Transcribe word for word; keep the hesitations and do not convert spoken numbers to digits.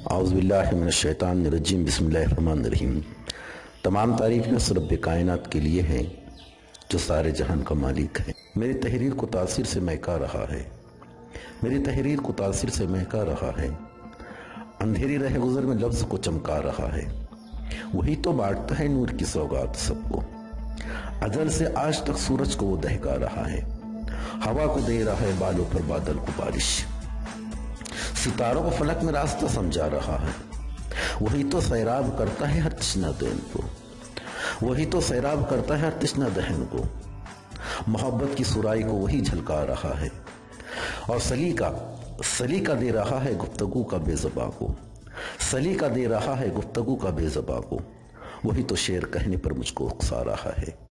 आउज़ुबिल्लाहिमिनश्शैतानिर्रजीम बिस्मिल्लाहिर्रहमानिर्रहीम। तमाम तारीफ़ उस रब्बे कायनात के लिए हैं जो सारे जहान का मालिक है। मेरी तहरीर को तासीर से महका रहा है, मेरी तहरीर को तासीर से महका रहा है। अंधेरी रह गुजर में लफ्ज़ को चमका रहा है। वही तो बांटता है नूर की सौगात सबको। अजल से आज तक सूरज को वो दहका रहा है। हवा को दे रहा है बालों पर बादल को बारिश। सितारों को फलक में रास्ता समझा रहा है। वही तो सैराब करता है हर तृष्णा दहन को। वही तो सैराब करता है हर तृष्णा दहन को। मोहब्बत की सुराई को वही झलका रहा है और सलीका सलीका दे रहा है गुफ्तगू का बेज़बा को। सलीका दे रहा है गुफ्तगू का बेज़बा को। वही तो शेर कहने पर मुझको उकसा रहा है।